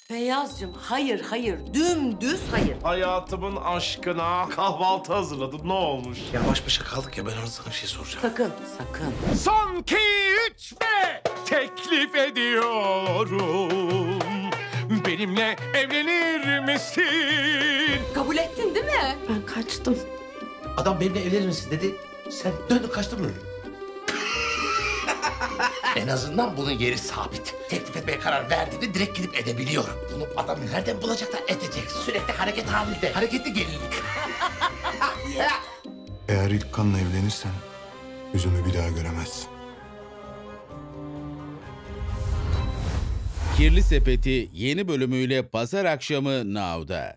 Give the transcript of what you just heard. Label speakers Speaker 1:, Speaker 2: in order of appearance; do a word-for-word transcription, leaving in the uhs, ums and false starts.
Speaker 1: Feyyazcığım hayır hayır dümdüz hayır.
Speaker 2: Hayatımın aşkına kahvaltı hazırladım. Ne olmuş?
Speaker 3: Ya baş başa kaldık ya, ben orada sana bir şey soracağım.
Speaker 1: Sakın sakın.
Speaker 2: Son iki üç ve teklif ediyorum. Benimle evlenir misin?
Speaker 1: Kabul ettin değil mi?
Speaker 4: Ben kaçtım.
Speaker 3: Adam benimle evlenir misin dedi. Sen döndün kaçtın mı? En azından bunun yeri sabit. Teklif etmeye karar verdiğinde direkt gidip edebiliyorum. Bunu adam nereden bulacak da edecek? Sürekli hareket halinde. Hareketli gelinlik.
Speaker 5: Eğer ilk kanla evlenirsen yüzümü bir daha göremezsin.
Speaker 6: Kirli Sepeti yeni bölümüyle pazar akşamı Now'da.